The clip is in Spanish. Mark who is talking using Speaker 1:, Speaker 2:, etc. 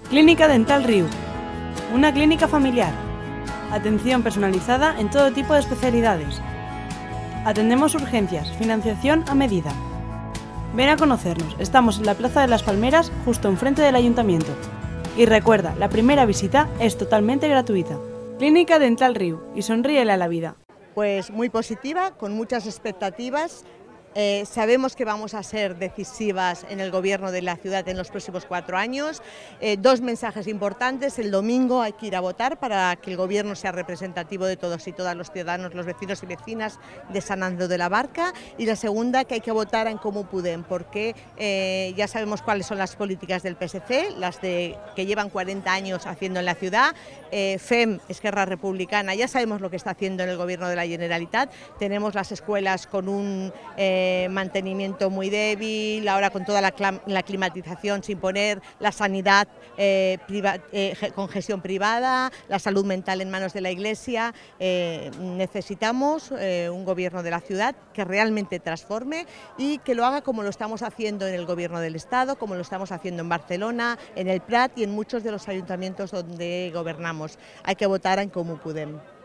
Speaker 1: Clínica Dental Riu, una clínica familiar. Atención personalizada en todo tipo de especialidades. Atendemos urgencias, financiación a medida. Ven a conocernos, estamos en la Plaza de las Palmeras, justo enfrente del Ayuntamiento. Y recuerda, la primera visita es totalmente gratuita. Clínica Dental Riu, y sonríele a la vida.
Speaker 2: Pues muy positiva, con muchas expectativas. Sabemos que vamos a ser decisivas en el gobierno de la ciudad en los próximos 4 años. Dos mensajes importantes: el domingo hay que ir a votar para que el gobierno sea representativo de todos y todas los ciudadanos, los vecinos y vecinas de San Andreu de la Barca, y la segunda, que hay que votar en Comú Podem, porque ya sabemos cuáles son las políticas del PSC, que llevan 40 años haciendo en la ciudad. FEM, Esquerra Republicana, ya sabemos lo que está haciendo en el gobierno de la Generalitat. Tenemos las escuelas con un mantenimiento muy débil, ahora con toda la climatización sin poner, la sanidad con gestión privada, la salud mental en manos de la Iglesia. Necesitamos un gobierno de la ciudad que realmente transforme y que lo haga como lo estamos haciendo en el gobierno del Estado, como lo estamos haciendo en Barcelona, en el Prat y en muchos de los ayuntamientos donde gobernamos. Hay que votar en Comú Podem.